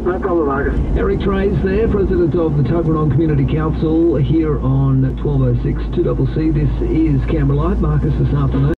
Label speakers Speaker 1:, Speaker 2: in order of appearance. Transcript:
Speaker 1: No problem, Marcus.
Speaker 2: Eric Trays there, President of the Tuggeranong Community Council here on 1206 2CC. This is Canberra Live. Marcus, this afternoon.